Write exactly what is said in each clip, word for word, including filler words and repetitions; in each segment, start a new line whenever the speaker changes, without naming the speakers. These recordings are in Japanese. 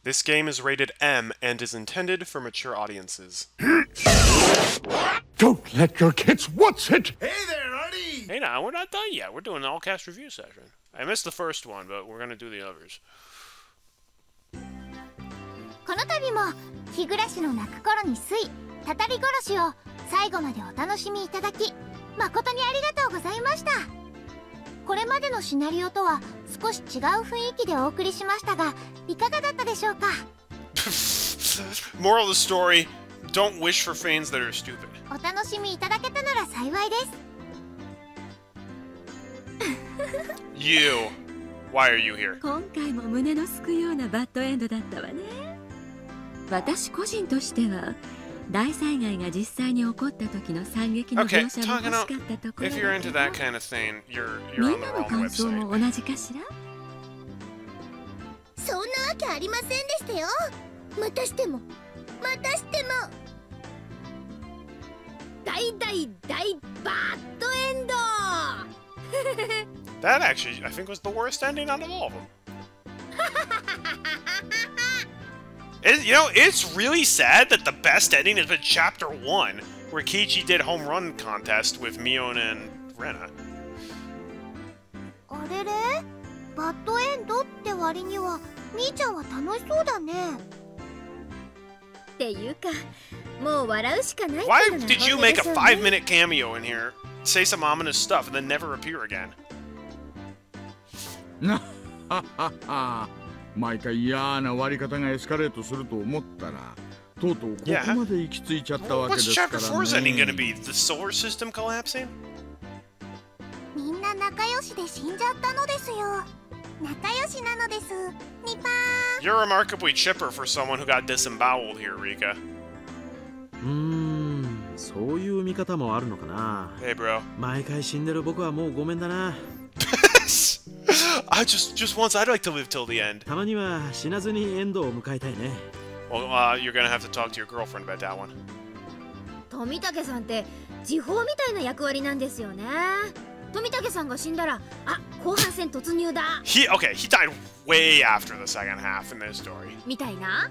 This game is rated M and is intended for mature audiences.
Don't let your kids watch it!
Hey there, Artie!
Hey now, we're not done yet. We're doing an all-cast review session. I missed the first one, but we're gonna do the others.
この度も日暮らしの泣く頃に水たたり殺しを最後までお楽しみいただき誠にありがとうございました。これまでのシナリオとは少し違う雰囲気でお送りしましたがいかがだったでしょうか。
Moral of the story: don't wish for fiends that are stupid.
お楽しみいただけたなら幸いです。
You, why are you here?
今回も胸のすくようなバッドエンドだったわね。私個人としては大災害が実際に起こった時の惨劇の
Okay,
描写も
talking
欲し
out.
かったところ
If
だ
you're
け
into
ど
that kind of thing, you're you're
み
on
ん
the
なの
wrong
感想
website.
も同じかしら。
そんなわけありませんでしたよ。またしてもまたしても大大大バッドエンド。
That actually, I think, was the worst ending out of all of them. It, you know, it's really sad that the best ending has been Chapter one, where Kiichi did home run contest with Miona and Rena.
あれれバッドエンドって割にはみーちゃんは楽しそうだね。
っていうかもう笑うしかない。
Why did you make a five-minute cameo in here, say some ominous stuff, and then never appear again?
なははは毎回嫌な割り方がエスカレートすると思ったらとうとうここまで行き着いちゃったわけで
What's
すから
Chapter
ね。
four's ending gonna be? The solar system collapsing?
みんな仲良しで死んじゃったのですよ。仲良しなのです。ニパーン。
You're remarkably chipper for someone who got disemboweled here, Rika.
うーん、そういう見方もあるのかな。
Hey, bro.
毎回死んでる僕はもうごめんだな。
I just, just once, I'd like to live till the end.
たまには死なずにエンドを迎えたいね。
Well, uh, you're gonna have to talk to your girlfriend about that one.
富武さんって時報みたいな役割なんですよね。富武さんが死んだらあ後半戦突入だ
He, okay, he died way after the second half in this story.
みたいな。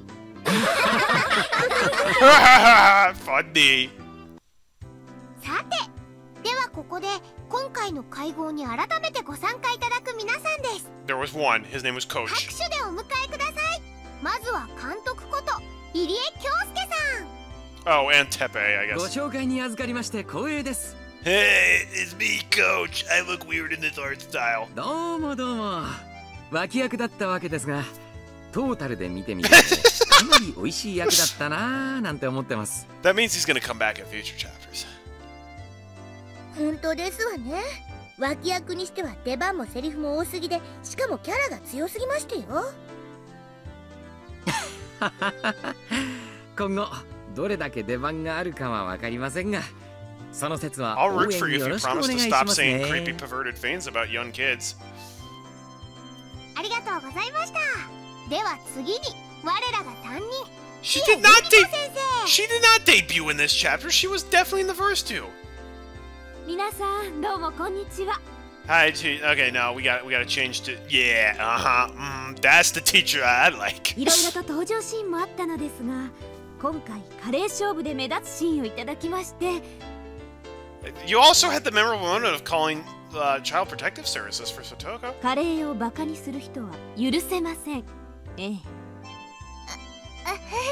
Funny.
さてではここで今回の会合に改めてご参加いただく皆さんです。
There was one. His name was
拍
Coach.
手でお迎えください。まずは監督こと入江京介さん。
Oh, and Tepe, I
ご
guess.
紹介に預かりまして光栄です。
Hey, it's me, Coach. I look weird in this art style.
どうもどうも。脇役だったわけですが、トータルで見てみるとかなり美味しい役だったなぁなんて思ってます。
That means he's gonna come back in future chapters.
本当ですわね。脇役にしては出番もセリフも多すぎで、しかもキャラが強すぎましたよ。
今後どれだけ出番があるかはわかりませんが、その説は
I'll
応
root
援
for you
よ
if
ろ
you
しくお
promise
願
to
いし
stop
ます
saying creepy
ね。
perverted things about young kids.
ありがとうございました。では次に我らが担任
She
日
did
江
not
由美
de-
子先生。
She did not debut in this chapter. She was definitely in the first two.
皆さんどうもこんにちは。
Hi, te- okay, now we got we got to change to yeah, uh huh. Mm, that's the teacher I like.
いろいろと登場シーンもあったのですが、今回カレー勝負で目立つシーンをいただきまして、
You also had the memorable moment of calling uh, Child Protective Services for Sotoko.
カレーをバカにする人は許せません。ええ。
だ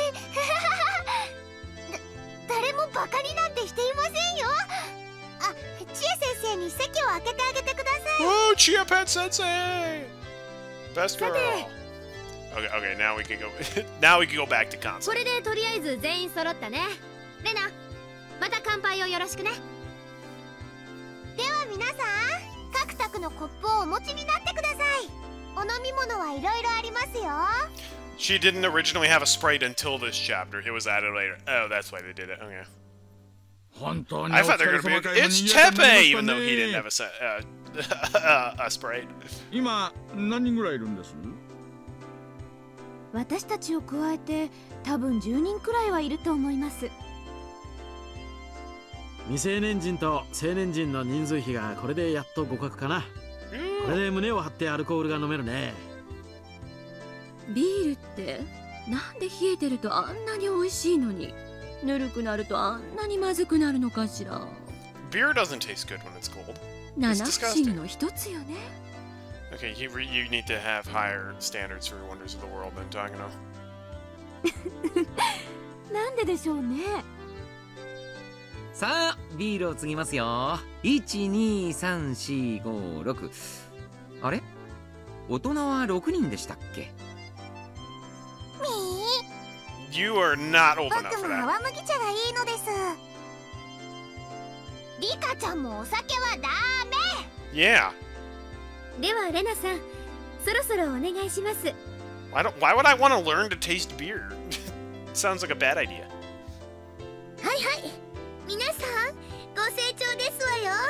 誰もバカになんてしていませんよ。あ、千恵先生に席を空けてあげてください。
Oh, Chia Pet Sensei! Best girl.
Sensei.
Okay, okay, now we can go. Now we can go back to
こ
console.
れでとりあえず全員揃ったね。レナ、また乾杯をよろしくね。
では皆さん、各卓のコップをお持ちになってください。お飲み物はいろいろありますよ。
She didn't originally have a Sprite until this chapter. It was added later. Oh, that's why they did it. Okay.
本当にお
I
疲
thought they
れ
were
様
gonna
会
be.
の
It's
賑やかにな
Tepe,
り
even
ま
though
し
he
た
didn't have
ね
a, se- uh, a Sprite.
今何人ぐらいいるんです？
私たちを加えて多分じゅうにんくらいはいると思います。
未成年人と成年人の人数比がこれでやっと互角かな。これで胸を張ってアルコールが飲めるね。
ビールってなんで冷えてるとあんなに美味しいのに、ぬるくなるとあんなにまずくなるのかしら。
Beer doesn't taste good when it's cold.
七不思議の一つよね。
Okay, you, re- you need to have higher standards for Wonders of the World than Takano.
なんででしょうね。
さあビールを継ぎますよ。いちにさんしごろく。あれ、大人はろくにんでしたっけ？
み
You are not
ー
old enough
僕
for
も
that.
泡麦茶がいいのです。リカちゃんもお酒はダメ。
Yeah.
ではレナさん、そろそろお願いします。
Why, don't, why would I want to learn to taste beer? Sounds like a bad idea.
はいはい、皆さんご清聴ですわよ。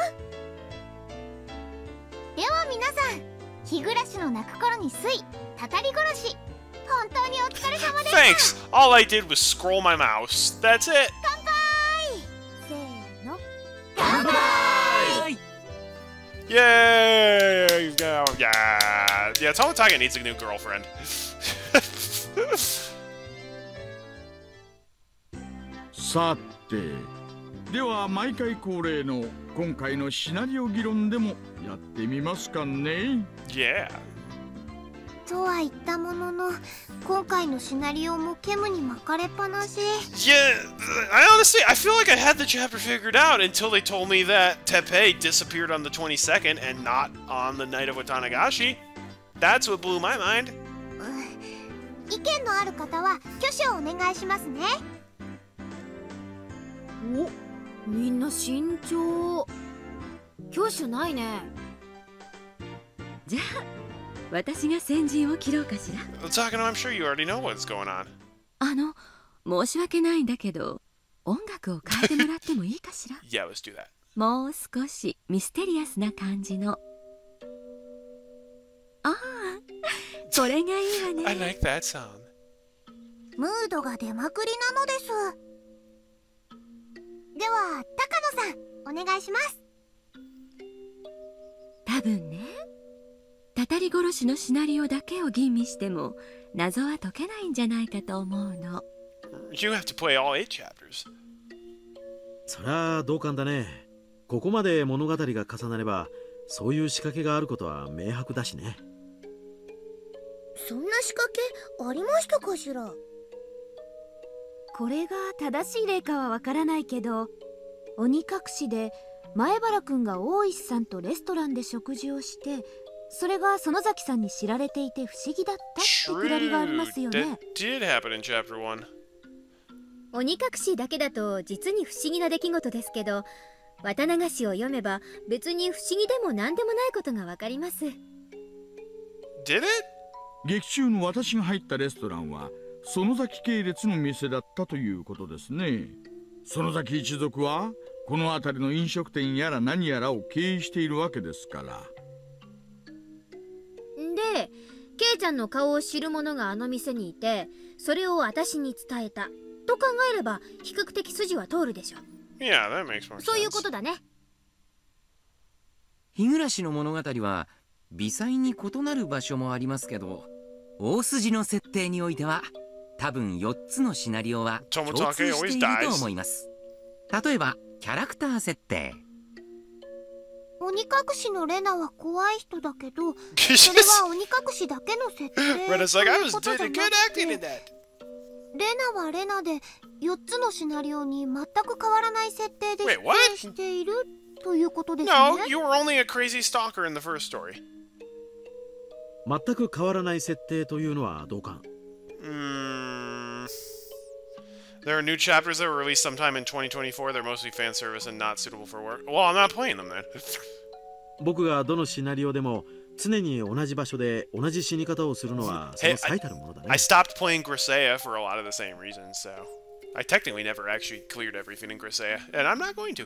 では皆さん、日暮らしの泣く頃に酔い、たたり殺し、本当にお疲れ様でした。
Thanks! All I did was scroll my mouse. That's it!
乾杯。せーの、
乾杯。
Yay! Yeah, yeah, yeah. Tomotaga needs a new girlfriend.
さて、では毎回恒例の今回のシナリオ議論でもやってみますかね。
Yeah.
とは言ったものの、今回のシナリオもケムに巻かれっぱなし。
Yeah, I honestly, I feel like I had the chapter figured out until they told me that Teppei disappeared on the twenty-second and not on the night of Watanagashi. That's what blew my mind.
意見のある方は挙手をお願いしますね。
お、みんな慎重。挙手ないね。
じゃあ私が先陣を切ろうかしら。
Takano, I'm sure you already know what's going on.
あの、申し訳ないんだけど、音楽を変えてもらってもいいかしら。
Yeah, let's do that.
もう少しミステリアスな感じの。ああ、これがいいわね。
I like that sound.
ムードが出まくりなのです。では高野さん、お願いします。
多分ね、たたり殺しのシナリオだけを吟味しても謎は解けないんじゃないかと思うの。
You have to play all eight chapters.
そりゃ同感だね。ここまで物語が重なれば、そういう仕掛けがあることは明白だしね。
そんな仕掛けありましたかしら。
これが正しい例かはわからないけど、鬼隠しで前原くんが大石さんとレストランで食事をして、それが園崎さんに知られていて不思議だったってくだりがありますよね。
That did happen in chapter one.
鬼隠しだけだと実に不思議な出来事ですけど、綿流しを読めば別に不思議でも何でもないことがわかります。
Did it?
劇中の私が入ったレストランは園崎系列の店だったということですね。園崎一族はこの辺りの飲食店やら何やらを経営しているわけですから。
で、ケイちゃんの顔を知る者があの店にいて、それを私に伝えたと考えれば比較的筋は通るでしょ。
Yeah, that makes more sense.
そういうことだね。
日暮の物語は微細に異なる場所もありますけど、大筋の設定においては多分よっつのシナリオは共通していると思います。例えばキャラクター設定。
鬼隠しのレナは怖い人だけど、それは鬼隠しだけの設定。
Rena's like, I
という
was
こと
doing
じゃ
a
な
good
くて、
acting
レ
in that.
ナはレナでよっつのシナリオに全く変わらない設定で出
Wait, what?
演しているということですね。
No, you were only a crazy stalker in the first story.
全く変わらない設定というのは同感。
Mm. There are new chapters that were released sometime in twenty twenty-four. They're mostly fan service and not suitable for work. Well, I'm not playing them then.
僕がどのシナリオでも常に同じ場所で同じ死に方をするのはその最たるものだね。
I stopped playing Grisea for a lot of the same reasons, so I technically never actually cleared everything in Grisea, and I'm not going to.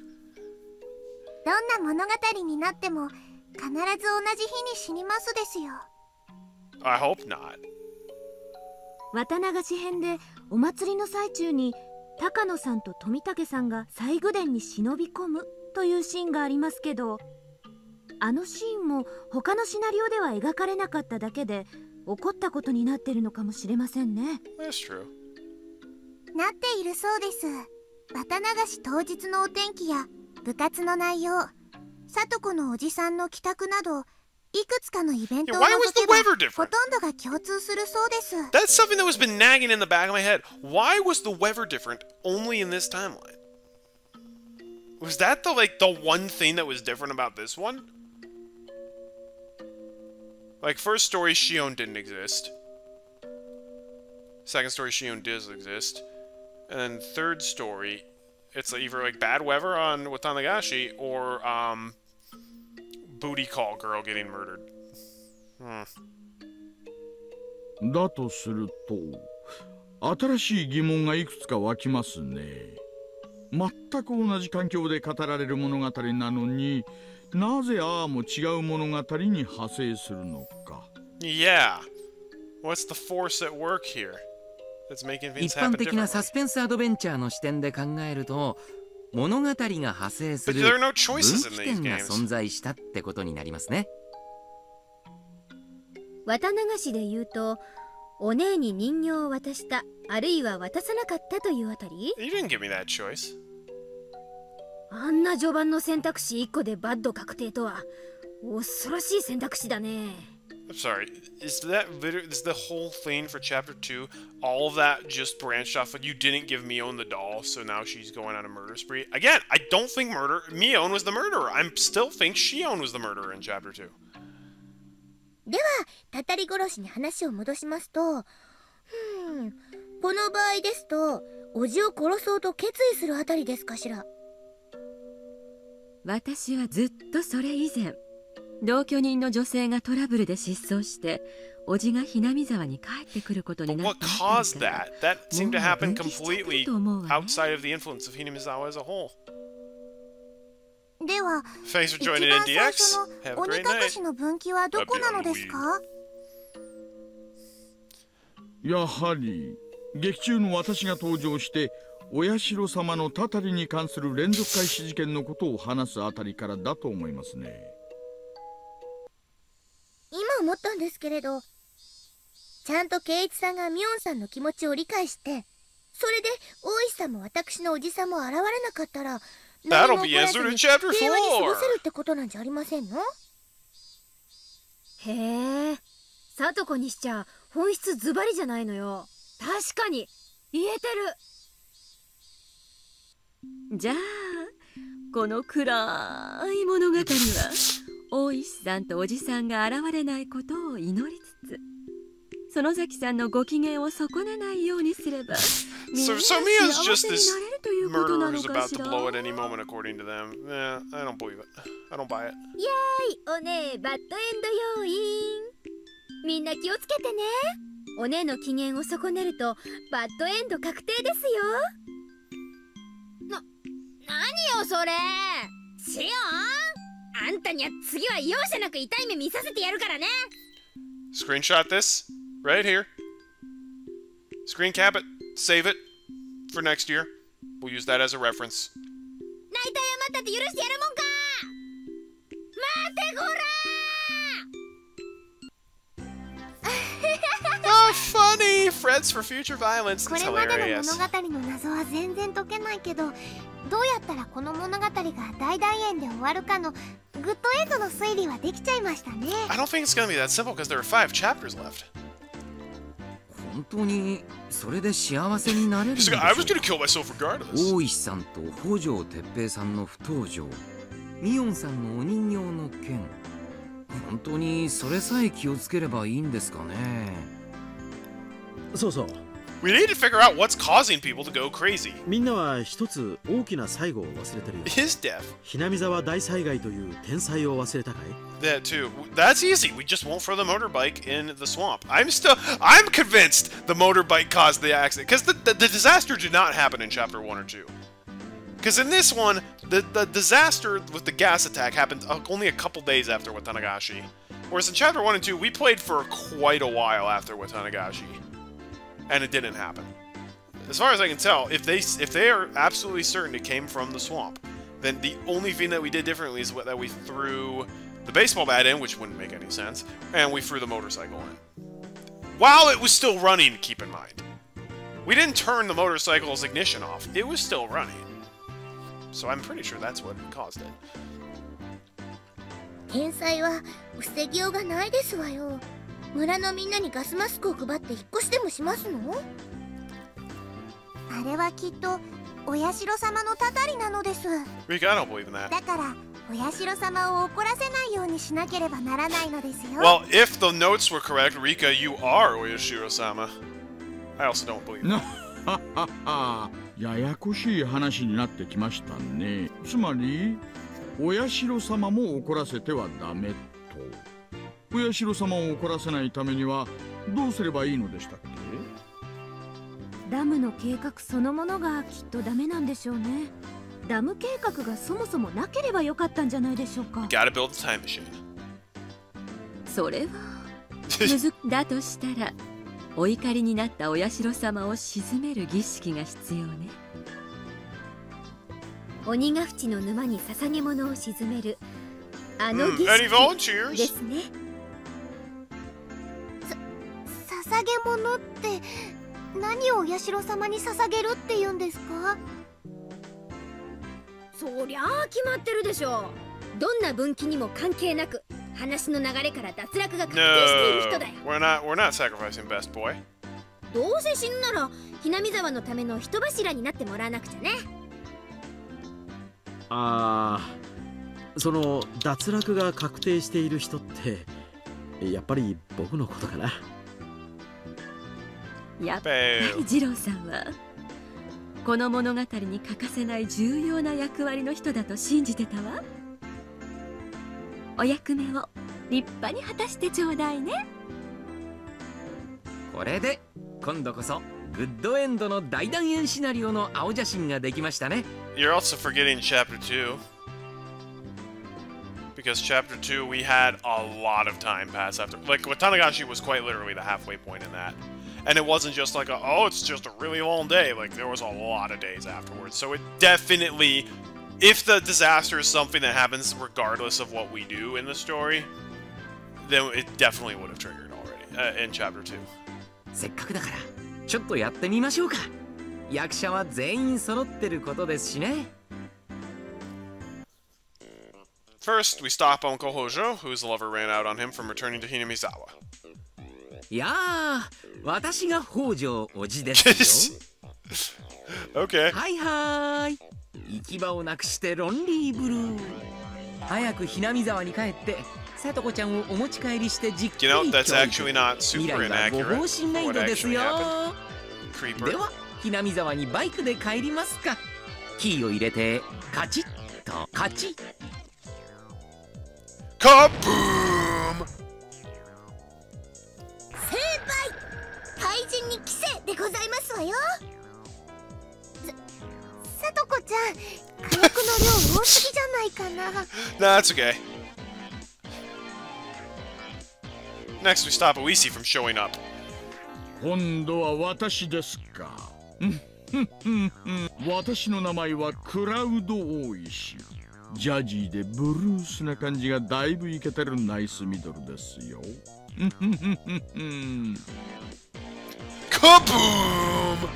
どんな物語になっても必ず同じ日に死にますですよ。
I hope not.
綿流し編でお祭りの最中に高野さんと富武さんが西宮殿に忍び込むというシーンがありますけど、あのシーンも他のシナリオでは描かれなかっただけで起こったことになってるのかもしれませんね。
That's true.
なっているそうです。綿流し当日のお天気や部活の内容、聡子のおじさんの帰宅など、いくつかのイベントを除けばほとんどが共通するそうです。
That's something that was been nagging in the back of my head. Why was the weather different only in this timeline? Was that the like the one thing that was different about this one? Like first story, Shion didn't exist. Second story, Shion does exist. And then third story, it's either like bad weather on Watanagashi or um booty call girl getting murdered. Hmm.
だとすると、新しい疑問がいくつか湧きますね。全く同じ環境で語られる物語なのに、なぜああも違う物語に派生するのか。
Yeah. What's the force at work here? That's making things
一般
happen
的な
differently.
サスペンスアドベンチャーの視点で考えると、物語が派生す
But
る
there are no
分
choices
岐
in these
点が
games.
存在したってことになりますね。
綿流しで言うと、お姉に人形を渡した、あるいは渡さなかったというあたり？
You didn't give me that choice.
あんな序盤の選択肢いっこでバッド確定とは恐ろしい選択肢だね。
I'm sorry. Is that literally is the whole thing for chapter two? All of that just branched off of you didn't give Mion the doll, so now she's going on a murder spree. Again, I don't think murder Mion was the murderer. I still think Shion was the murderer in chapter two.
では、たたり殺しに話を戻しますと、ふーん、この場合ですと、おじを殺そうと決意するあたりですかしら。
私はずっとそれ以前、同居人の女性がトラブルで失踪して、おじがひなみ沢に帰ってくることに
But
なっ
what
たあ
caused
たりから
that? That seemed to happen
もう分岐しちゃってる
completely
と思うわね。
outside of the influence of Hinamizawa as a whole.
では、
Thanks for
一
joining
番
in
最
D
初
X.
の
Have a
鬼
great
かか
night.
しの分岐はどこなのですか？
やはり劇中の私が登場してお社様のたたりに関する連続開始事件のことを話すあたりからだと思いますね。
今思ったんですけれど、ちゃんと圭一さんがミオンさんの気持ちを理解して、それで大石さんも私のおじさんも現れなかったら、
That'll
何も
be
起こらず
answered
に
in chapter
平和に過ごせる
four.
ってことなんじゃありませんの？
へえ、聡子にしちゃ本質ズバリじゃないのよ。確かに言えてる。
じゃあこの暗い物語は大石さんとおじさんが現れないことを祈りつつ、園崎さんのご機嫌を損ねないようにすれば、みんな
So, so Mia's
幸
just
せに
this
なれるということな
murderer
の
who's
か
about
し
to
ら。
blow at any moment, according to them. Yeah, I don't believe it. I don't buy it.
お姉バッドエンド要因。みんな気をつけてね。お姉の機嫌を損ねるとバッドエンド確定ですよ。な、何よそれ。シオン、あんたには次は容赦なく痛い目見させてやるからね。
Screenshot this right here. Screen cap it. Save it for next year. We'll use that as a reference.
泣いた謝ったって許してやるもんか。待てこら
Oh, funny! Frets for future violence.
こ
It's
れまでの
hilarious.
物語の謎は全然解けないけど、どうやったらこの物語が大団円で終わるかのグッドエンドの推理はできちゃいましたね。
I don't think it's gonna be that simple because there are five chapters left.
本当にそれで幸せになれるんで
He's
しょ
like,
う
I was
か。
gonna kill myself regardless.
大石さんと北条哲平さんの不登場、ミオンさんのお人形の件、本当にそれさえ気をつければいいんですかね。
そうそう。
We need to figure out what's causing people to go crazy.
みんなは一つ大きな最後を忘れてるよ。
His death.
ひなみ沢大災害という天才を忘れたかい？
That too. That's easy. We just won't throw the motorbike in the swamp. I'm still. I'm convinced the motorbike caused the accident because the, the the disaster did not happen in chapter one or two. Because in this one, the the disaster with the gas attack happened uh, only a couple days after Watanagashi, whereas in chapter one and two we played for quite a while after Watanagashi, and it didn't happen. As far as I can tell, if they if they are absolutely certain it came from the swamp, then the only thing that we did differently is that we threw the baseball bat in, which wouldn't make any sense, and we threw the motorcycle in. While it was still running, keep in mind. We didn't turn the motorcycle's ignition off. It was still running. So I'm pretty sure that's what caused it.
天才は防ぎようがないですわよ。村のみんなにガスマスクを配って引っ越しでもしますの？あれはきっとお社様のたたりなのです。
Rika, I don't believe in that.
だからお社様を怒らせないようにしなければならないのですよ。
Well, if the notes were correct, Rika, you are Oyashiro-sama. I also don't believe that.
はははややこしい話になってきましたね。つまりお社様も怒らせてはダメと。お社様を怒らせないためにはどうすればいいのでしたっけ？
ダムの計画そのものがきっとダメなんでしょうね。ダム計画がそもそもなければよかったんじゃないでしょうか。
Gotta build the time machine.
それはむずだとしたらお怒りになったお社様を鎮める儀式が必要ね。
鬼ヶ淵の沼に捧げ物を鎮めるあの儀
Mm, any
式
volunteers?
ですね。
捧げ物って何をお社様に捧げるって言うんですか？
そりゃあ決まってるでしょう。どんな分岐にも関係なく話の流れから脱落が確定している人だよ。
No, we're not, we're not sacrificing best boy.
どうせ死ぬならひなみ沢のための人柱になってもらわなくちゃね。
ああ、その脱落が確定している人ってやっぱり僕のことかな。
やっぱり二郎さんはこの物語に欠かせない重要な役割の人だと信じてたわ。お役目を立派に果たしてちょうだいね。
これで今度こそグッドエンドの大団円シナリオの青写真ができましたね。
You're also forgetting chapter two. Because chapter two, we had a lot of time pass after. Like, Watanagashi was quite literally the halfway point in that. And it wasn't just like, a, oh, it's just a really long day. Like, there was a lot of days afterwards. So it definitely, if the disaster is something that happens regardless of what we do in the story, then it definitely would have triggered already uh, in chapter two.
せっかくだからちょっとやってみましょうか。役者は全員揃ってることですしね。
First, we stop Uncle Hojo, whose lover ran out on him from returning to Hinamizawa.
いやー、私が北条おじですよ。
Okay.
はいはーい。行き場をなくしてロンリーブルー。早くひなみ沢に帰って、さとこちゃんをお持ち帰りしてじっくり
You know,
教
that's
育。
actually not
未
super
来はご
inaccurate
方針
for
ガイ
what
ドです
actually
よ。
happened. Creeper.
では、ひなみ沢にバイクで帰りますか。キーを入れて、カチッとカチッ。
Kaboom!
成敗！廃人に規制でございますわよ。さ、さとこちゃん、火薬の量多すぎじゃないかな。
Nah, that's okay. Next, we stop Oishi from showing up.
今度は私ですか。私の名前はクラウド大石。ジャジーでブルースな感じがだいぶイケてるナイスミドルですよ。
Kaboom!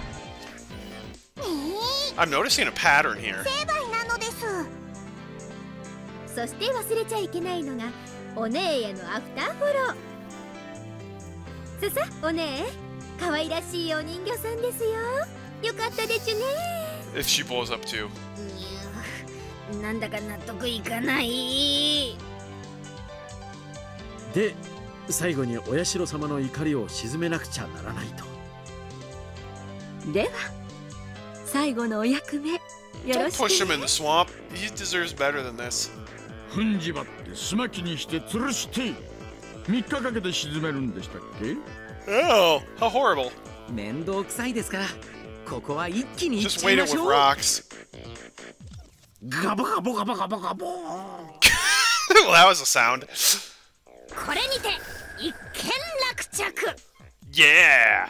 I'm noticing a pattern here.
成敗なのです。
そして忘れちゃいけないのがお姉へのアフターフォロー。ささお姉、可愛らしいお人形さんですよ。よかったでちゅね。
If she blows up too.
なんだか納得いかない。
で、最後にお社様の怒りを鎮めなくちゃならないと。
では、最後のお役目よ
Don't
ろし
push
く
him in
ね。
the swamp. He deserves better than this.
踏んじばってすまきにして吊るしてみっかかけて沈めるんでしたっけ？
Oh, how horrible.
面倒くさいですから、ここは一気にいっ
Just
ちゃい
wait
ま
it
し
with
ょう。
rocks.
ガボガボガボガボガボーン。
Well, that was a sound.
これにて一件落着。
Yeah!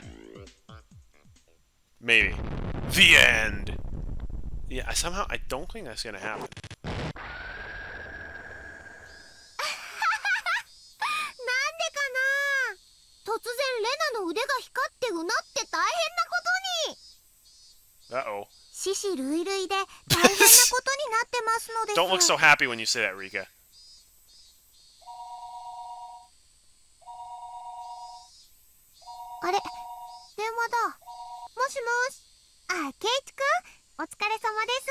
Maybe. The end! Yeah, I somehow, I don't think that's gonna happen.
なんでかな。突然レナのって大変なことに。
Uh-oh.
獅子類類で大変なことになってますのです。
Don't look so happy when you say that, Rika.
あれ、電話だ。もしもし。あ、ケイチくん、お疲れ様です。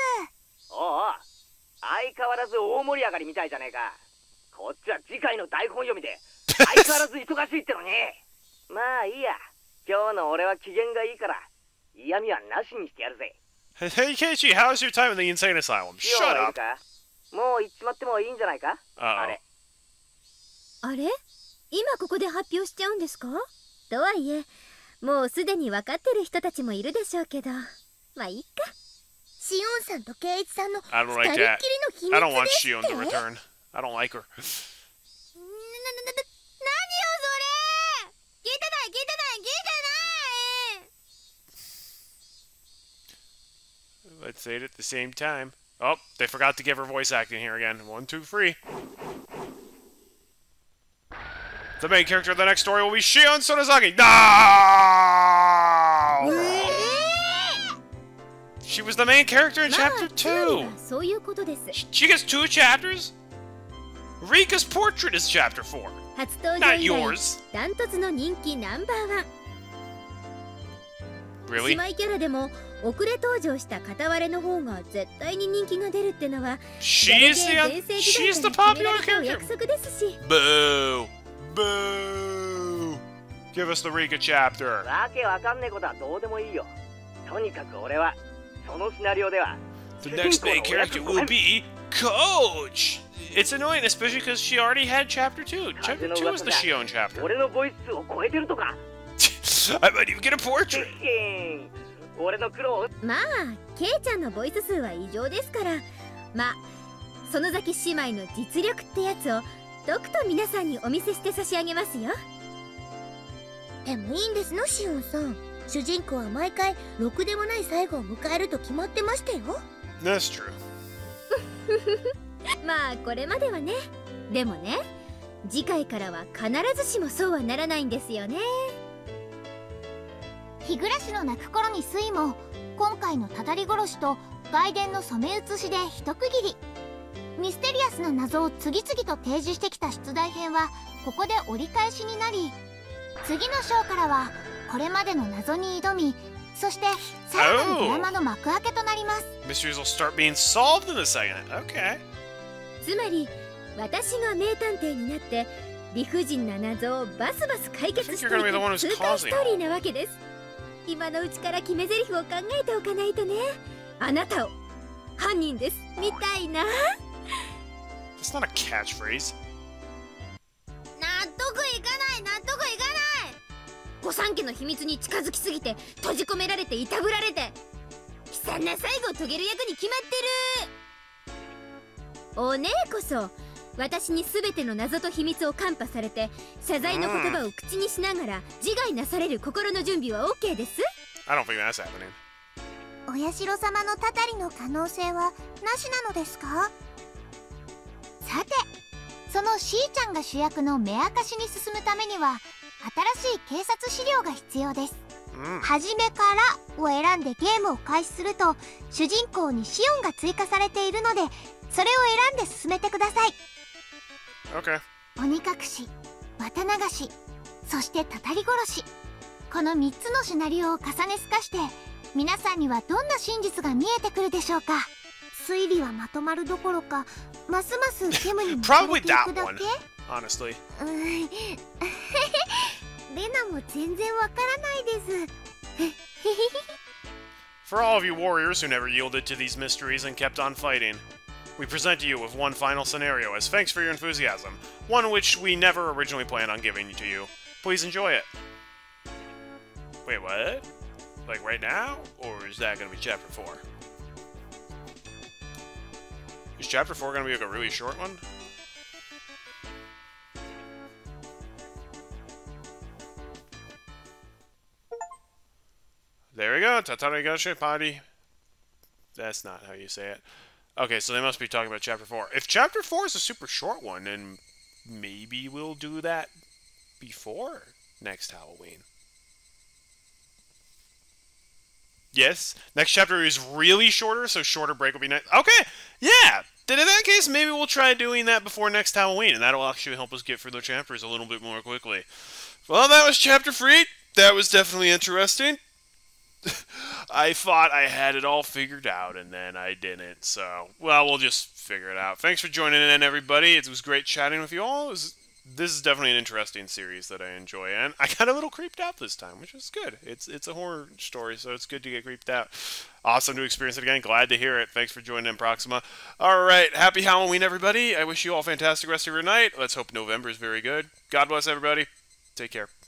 おうおう、相変わらず大盛り上がりみたいじゃねえか。こっちは次回の台本読みで相変わらず忙しいってのに。まあいいや、今日の俺は機嫌がいいから嫌味はなしにしてやるぜ。
Hey, Keiichi, how's your time in the insane asylum? Shut up.
もう行っちまってもいいんじゃないか。あれ
あれ、今ここで発表しちゃうんですか？とはいえ、もうすでに分かってる人たちもいるでしょうけど、まあいいか。
シオンさんとケイイチさんの二
I
人
don't
っき
like
りの
that.
秘密
I don't
で
want
すって。
Shion to return. I don't like her.
な、な、な、何よそれ。聞いてない聞いてない聞いてない。
Let's say it at the same time. Oh, they forgot to give her voice acting here again. One, two, three. The main character of the next story will be Shion Sonozaki. No! She was the main character in chapter two.
そういうことです。
She gets two chapters? Rika's portrait is chapter four.
初登
Not
場以来
yours.
ダントツの人気ナンバーワン。
Really?
姉妹キャラでも遅れ登場した片割れの方が絶対に人気が出るってのは
She's the,
全盛時
she's
代
the
から決めら
popular
れたお
character.
約束ですし。
Boo! Boo! Give us the Rika chapter.
わけわかんねえことはどうでもいいよ。とにかく俺はそのシナリオでは
The next main character will be Coach. It's annoying, especially because she already had chapter two. Chapter two is the Shion chapter.
俺のボイスを超えてるとか。
I might even get a portrait.
俺の苦労。
まあケイちゃんのボイス数は異常ですから、まあ園崎姉妹の実力ってやつをとくと皆さんにお見せして差し上げますよ。
でもいいんですの、シオンさん。主人公は毎回ろくでもない最後を迎えると決まってましたよ。
That's true.
まあこれまではね。でもね、次回からは必ずしもそうはならないんですよね。
日暮の泣く頃に睡も今回のたたり殺しと外伝の染め写しで一区切り。ミステリアスな謎を次々と提示してきた出題編はここで折り返しになり、次の章からはこれまでの謎に挑み、そしてさらなるドラマの幕開けとなります。
Mysteries will start being solved in the second. Okay.
つまり私が名探偵になって理不尽な謎をバスバス解決していく痛快ストーリーなわけです。今のうちから決め台詞を考えておかないとね。あなたを犯人ですみたいな。
That's not a catchphrase.
納得いかない、納得いかない。御三家の秘密に近づきすぎて閉じ込められていたぶられて悲惨な最後を遂げる役に決まってる。お姉こそ私に全ての謎と秘密をカンパされて謝罪の言葉を口にしながら自害なされる心の準備は OK です。
I don't think that's happening.
お社様のたたりの可能性はなしなのですか？さて、そのしーちゃんが主役の目明かしに進むためには新しい警察資料が必要です。はじめからを選んでゲームを開始すると主人公にシオンが追加されているので、それを選んで進めてください。
Okay.
鬼隠し、綿流し、そしてたたり殺し、このみっつのシナリオを重ね透かして皆さんにはどんな真実が見えてくるでしょうか。推理はまとまるどころかますますゲムに向かれていくだけ。
Honestly.
うーんレナも全然わからないです。
For all of you warriors who never yielded to these mysteries and kept on fighting, we present you with one final scenario as thanks for your enthusiasm, one which we never originally planned on giving to you. Please enjoy it. Wait, what? Like right now? Or is that going to be chapter four? Is chapter four going to be like a really short one? There we go. Tatarigashi Party. That's not how you say it. Okay, so they must be talking about chapter four. If chapter four is a super short one, then maybe we'll do that before next Halloween. Yes. Next chapter is really shorter, so shorter break will be nice. Okay, yeah. Then in that case, maybe we'll try doing that before next Halloween, and that'll actually help us get through the chapters a little bit more quickly. Well, that was chapter three. That was definitely interesting. I thought I had it all figured out, and then I didn't. So, well, we'll just figure it out. Thanks for joining in, everybody. It was great chatting with you all. It was, this is definitely an interesting series that I enjoy, and I got a little creeped out this time, which is good. It's it's a horror story, so it's good to get creeped out. Awesome to experience it again. Glad to hear it. Thanks for joining in, Proxima. All right, happy Halloween, everybody. I wish you all a fantastic rest of your night. Let's hope November is very good. God bless everybody. Take care.